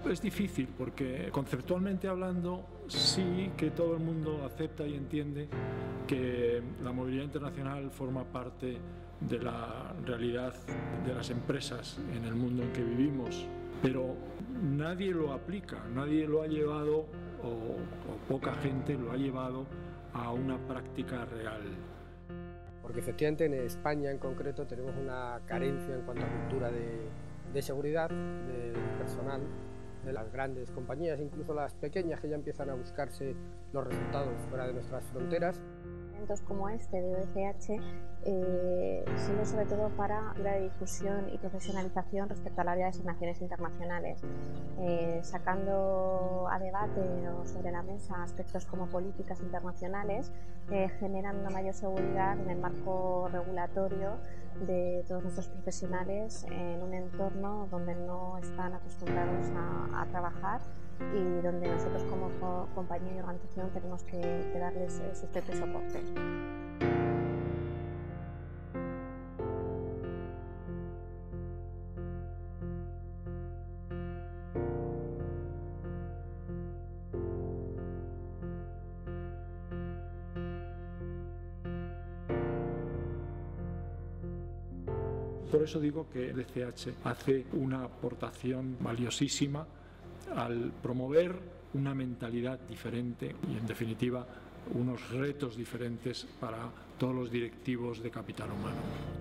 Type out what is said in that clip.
Es difícil porque conceptualmente hablando sí que todo el mundo acepta y entiende que la movilidad internacional forma parte de la realidad de las empresas en el mundo en que vivimos, pero nadie lo aplica, nadie lo ha llevado o poca gente lo ha llevado a una práctica real. Porque efectivamente en España en concreto tenemos una carencia en cuanto a cultura de seguridad del personal de las grandes compañías, incluso las pequeñas que ya empiezan a buscarse los resultados fuera de nuestras fronteras. Eventos como este de OECH sirven sobre todo para la difusión y profesionalización respecto a la vida de asignaciones internacionales, sacando a debate o sobre la mesa aspectos como políticas internacionales, generan una mayor seguridad en el marco regulatorio de todos nuestros profesionales en un entorno donde no están acostumbrados a trabajar y donde nosotros como compañía y organización tenemos que darles sustento y soporte. Por eso digo que el ECH hace una aportación valiosísima al promover una mentalidad diferente y, en definitiva, unos retos diferentes para todos los directivos de capital humano.